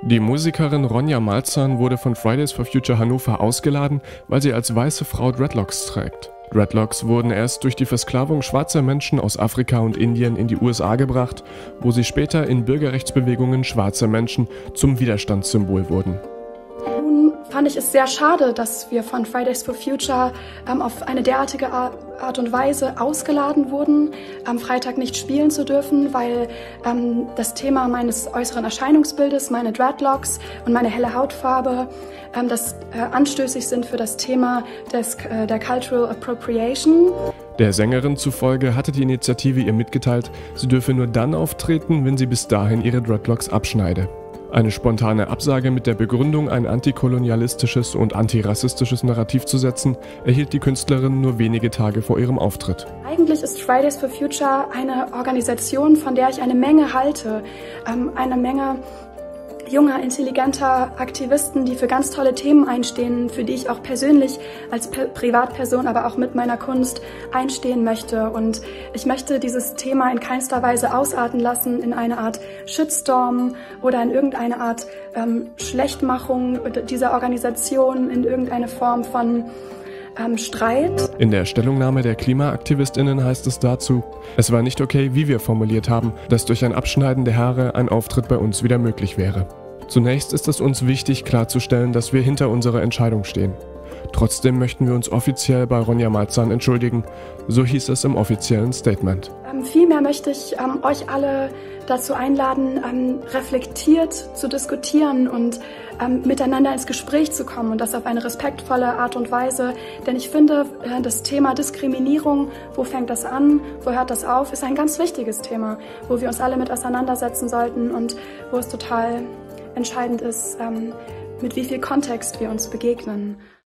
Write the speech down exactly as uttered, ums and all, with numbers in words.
Die Musikerin Ronja Malzahn wurde von Fridays for Future Hannover ausgeladen, weil sie als weiße Frau Dreadlocks trägt. Dreadlocks wurden erst durch die Versklavung schwarzer Menschen aus Afrika und Indien in die U S A gebracht, wo sie später in Bürgerrechtsbewegungen schwarzer Menschen zum Widerstandssymbol wurden. Nun fand ich es sehr schade, dass wir von Fridays for Future ähm, auf eine derartige Art und Weise ausgeladen wurden, am Freitag nicht spielen zu dürfen, weil ähm, das Thema meines äußeren Erscheinungsbildes, meine Dreadlocks und meine helle Hautfarbe, ähm, das äh, anstößig sind für das Thema des, äh, der Cultural Appropriation. Der Sängerin zufolge hatte die Initiative ihr mitgeteilt, sie dürfe nur dann auftreten, wenn sie bis dahin ihre Dreadlocks abschneide. Eine spontane Absage mit der Begründung, ein antikolonialistisches und antirassistisches Narrativ zu setzen, erhielt die Künstlerin nur wenige Tage vor ihrem Auftritt. Eigentlich ist Fridays for Future eine Organisation, von der ich eine Menge halte. Ähm, eine Menge junger, intelligenter Aktivisten, die für ganz tolle Themen einstehen, für die ich auch persönlich als P- Privatperson, aber auch mit meiner Kunst einstehen möchte. Und ich möchte dieses Thema in keinster Weise ausarten lassen in eine Art Shitstorm oder in irgendeine Art ähm, Schlechtmachung dieser Organisation, in irgendeine Form von ähm, Streit. In der Stellungnahme der KlimaaktivistInnen heißt es dazu: Es war nicht okay, wie wir formuliert haben, dass durch ein Abschneiden der Haare ein Auftritt bei uns wieder möglich wäre. Zunächst ist es uns wichtig klarzustellen, dass wir hinter unserer Entscheidung stehen. Trotzdem möchten wir uns offiziell bei Ronja Malzahn entschuldigen, so hieß es im offiziellen Statement. Ähm, vielmehr möchte ich ähm, euch alle dazu einladen, ähm, reflektiert zu diskutieren und ähm, miteinander ins Gespräch zu kommen und das auf eine respektvolle Art und Weise. Denn ich finde, äh, das Thema Diskriminierung, wo fängt das an, wo hört das auf, ist ein ganz wichtiges Thema, wo wir uns alle mit auseinandersetzen sollten und wo es total entscheidend ist, ähm, mit wie viel Kontext wir uns begegnen.